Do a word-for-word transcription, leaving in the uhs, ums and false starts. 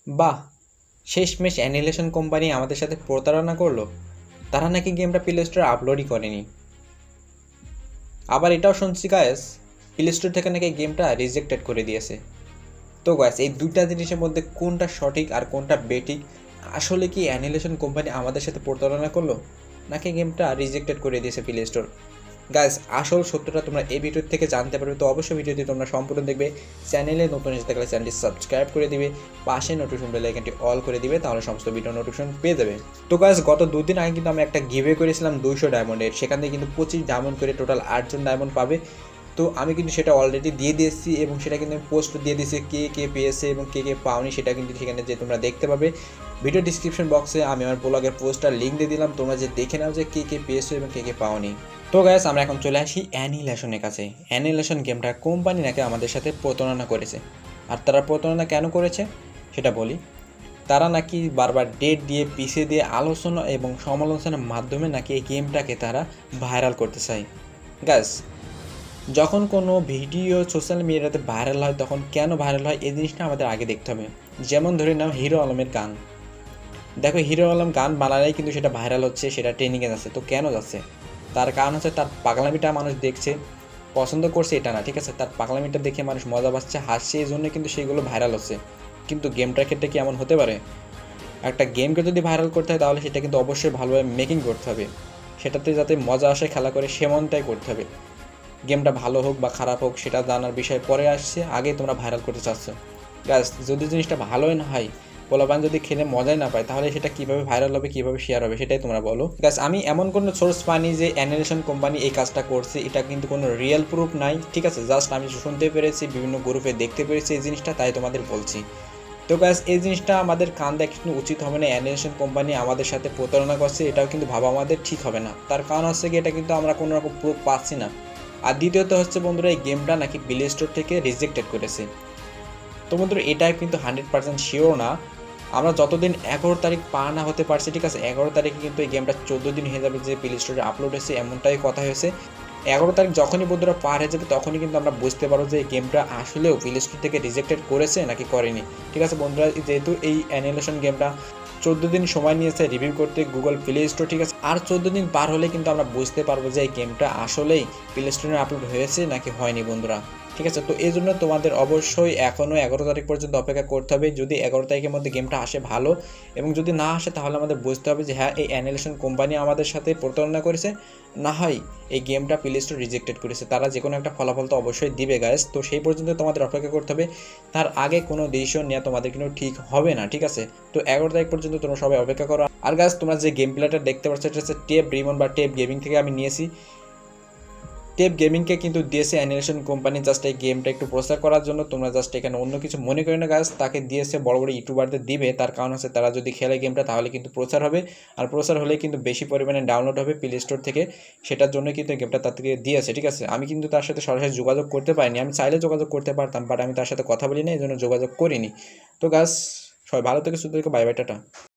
বাহ, শেষমেশ annihilation company আমাদের সাথে প্রতারণা করলো। তারা নাকি গেমটা প্লে স্টোরে আপলোডই করেনি। আবার এটাও শুনছি গাইস, প্লে স্টোর থেকে নাকি গেমটা রিজেক্টেড করে দিয়েছে। তো গাইস, এই দুইটা জিনিসের মধ্যে কোনটা সঠিক আর কোনটা বেঠিক? আসলে কি অ্যানিলেশন কোম্পানি আমাদের সাথে প্রতারণা করলো, নাকি গেমটা রিজেক্টেড করে দিয়েছে প্লে স্টোর? গাইস, আসল সত্যটা তোমরা এই ভিডিও থেকে জানতে পারবে। তো অবশ্যই ভিডিওটি তোমরা সম্পূর্ণ দেখবে। চ্যানেলে নতুন এসে থাকলে চ্যানেলটি সাবস্ক্রাইব করে দিবে, পাশে নোটিফিকেশন বেল আইকনটি অল করে দিবে, তাহলে সমস্ত ভিডিও নোটিফিকেশন পেয়ে যাবে। তো গাইস, গত দুদিন আগে কিন্তু আমি একটা গিভে করেছিলাম দুইশো ডায়মন্ডের। সেখান থেকে কিন্তু পঁচিশ ডায়মন্ড করে টোটাল আটজন ডায়মন্ড পাবে। তো আমি কিন্তু সেটা অলরেডি দিয়ে দিয়েছি এবং সেটা কিন্তু আমি পোস্ট দিয়ে দিয়েছি কে কে পেয়েছে এবং কে কে পাওনি, সেটা কিন্তু সেখানে যে তোমরা দেখতে পাবে। ভিডিও ডিসক্রিপশন বক্সে আমি আমার ব্লগের পোস্টার লিঙ্ক দিয়ে দিলাম, তোমরা যে দেখে নাও যে কে কে পেয়েছো এবং কে কে পাওনি। তো গাইস, আমরা এখন চলে আসি অ্যানিলেশনের কাছে। অ্যানিলেশন গেমটা কোম্পানি নাকি আমাদের সাথে প্রতারণা করেছে। আর তারা প্রতারণা কেন করেছে সেটা বলি। তারা নাকি বারবার ডেট দিয়ে, পিছিয়ে দিয়ে, আলোচনা এবং সমালোচনার মাধ্যমে নাকি এই গেমটাকে তারা ভাইরাল করতে চায়। গাইস, যখন কোনো ভিডিও সোশ্যাল মিডিয়াতে ভাইরাল হয় তখন কেন ভাইরাল হয় এই জিনিসটা আমাদের আগে দেখতে হবে। যেমন ধরে নাও হিরো আলমের গান। দেখো, হিরো আলম গান বানালেই কিন্তু সেটা ভাইরাল হচ্ছে, সেটা ট্রেনিংয়ে যাচ্ছে। তো কেন যাচ্ছে? তার কারণ হচ্ছে তার পাগলামিটা মানুষ দেখছে, পছন্দ করছে এটা না, ঠিক আছে? তার পাগলামিটা দেখে মানুষ মজা পাচ্ছে, হাসছে, এই জন্য কিন্তু সেগুলো ভাইরাল হচ্ছে। কিন্তু গেমটার ক্ষেত্রে কি এমন হতে পারে? একটা গেমকে যদি ভাইরাল করতে হয় তাহলে সেটা কিন্তু অবশ্যই ভালোভাবে মেকিং করতে হবে, সেটাতে যাতে মজা আসে খেলা করে সেমনটাই করতে হবে। গেমটা ভালো হোক বা খারাপ হোক সেটা জানার বিষয় পরে আসছে, আগে তোমরা ভাইরাল করতে চাচ্ছ। গাইস, যদি জিনিসটা ভালোই না হয়, পোলাপান যদি খেলে মজাই না পায়, তাহলে সেটা কীভাবে ভাইরাল হবে, কীভাবে শেয়ার হবে, সেটাই তোমরা বলো। গাইস, আমি এমন কোনো সোর্স পাইনি যে অ্যানিলেশন কোম্পানি এই কাজটা করছে, এটা কিন্তু কোনো রিয়েল প্রুফ নাই, ঠিক আছে? জাস্ট আমি শুনতে পেরেছি, বিভিন্ন গ্রুপে দেখতে পেরেছি এই জিনিসটা, তাই তোমাদের বলছি। তো গাইস, এই জিনিসটা আমাদের কান দেওয়া কিন্তু উচিত হবে না। অ্যানিমেশন কোম্পানি আমাদের সাথে প্রতারণা করছে, এটাও কিন্তু ভাবা আমাদের ঠিক হবে না। তার কারণ হচ্ছে কি, এটা কিন্তু আমরা কোনো রকম প্রুফ পাচ্ছি না। আর দ্বিতীয়ত হচ্ছে বন্ধুরা, এই গেমটা নাকি প্লে স্টোর থেকে রিজেক্টেড করেছে। তো বন্ধুরা, এটা কিন্তু হান্ড্রেড পার্সেন্ট শিওর না। আমরা যতদিন এগারো তারিখ পা না হতে পারছি, ঠিক আছে, এগারো তারিখে কিন্তু এই গেমটা চোদ্দো দিন হয়ে যাবে যে প্লে স্টোরে আপলোড হয়েছে, এমনটাই কথা হয়েছে। এগারো তারিখ যখনই বন্ধুরা পার হয়ে যাবে তখনই কিন্তু আমরা বুঝতে পারবো যে এই গেমটা আসলেও প্লে স্টোর থেকে রিজেক্টেড করেছে নাকি করেনি, ঠিক আছে বন্ধুরা? যেহেতু এই অ্যানিমেশন গেমটা চোদ্দো দিন সময় নিয়েছে রিভিউ করতে গুগল প্লে স্টোর, ঠিক আছে, আর চোদ্দো দিন পার হলে কিন্তু আমরা বুঝতে পারবো যে এই গেমটা আসলেই প্লে স্টোরে আপলোড হয়েছে নাকি হয়নি বন্ধুরা, ঠিক আছে? তো এই জন্য তোমাদের অবশ্যই এখনও এগারো তারিখ পর্যন্ত অপেক্ষা করতে হবে। যদি এগারো তারিখের মধ্যে গেমটা আসে ভালো, এবং যদি না আসে তাহলে আমাদের বুঝতে হবে যে হ্যাঁ, এই অ্যানিমেশন কোম্পানি আমাদের সাথে প্রতারণা করেছে, না হয় এই গেমটা প্লে স্টোর রিজেক্টেড করেছে। তারা যে কোনো একটা ফলাফল তো অবশ্যই দিবে গাইস, তো সেই পর্যন্ত তোমাদের অপেক্ষা করতে হবে। তার আগে কোনো ডিসিশন নেওয়া তোমাদের কিন্তু ঠিক হবে না, ঠিক আছে? তো এগারো তারিখ পর্যন্ত তোমরা সবাই অপেক্ষা করো। আর গাইস, তোমরা যে গেম প্লেটা দেখতে পাচ্ছ এটা হচ্ছে টেপ রিমন বা টেপ গেমিং থেকে আমি নিয়েছি। টেপ গেমিংকে কিন্তু দিয়েছে অ্যানিমেশন কোম্পানি জাস্ট এই গেমটা একটু প্রচার করার জন্য। তোমরা জাস্ট এখানে অন্য কিছু মনে করি না গাইস, তাকে দিয়েছে বড় বড় ইউটিউবারদের দিবে। তার কারণ হচ্ছে তারা যদি খেলে গেমটা তাহলে কিন্তু প্রচার হবে, আর প্রচার হলে কিন্তু বেশি পরিমাণে ডাউনলোড হবে প্লে স্টোর থেকে, সেটার জন্য কিন্তু গেমটা তার থেকে দিয়েছে, ঠিক আছে? আমি কিন্তু তার সাথে সরাসরি যোগাযোগ করতে পারিনি, আমি চাইলে যোগাযোগ করতে পারতাম, বাট আমি তার সাথে কথা বলি না, এই জন্য যোগাযোগ করিনি। তো গাইস, সবাই ভালো থেকে সুস্থ থেকে, বাই বাই, টাটা।